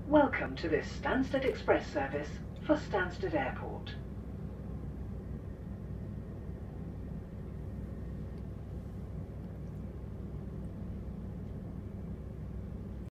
Welcome to this Stansted Express service for Stansted Airport.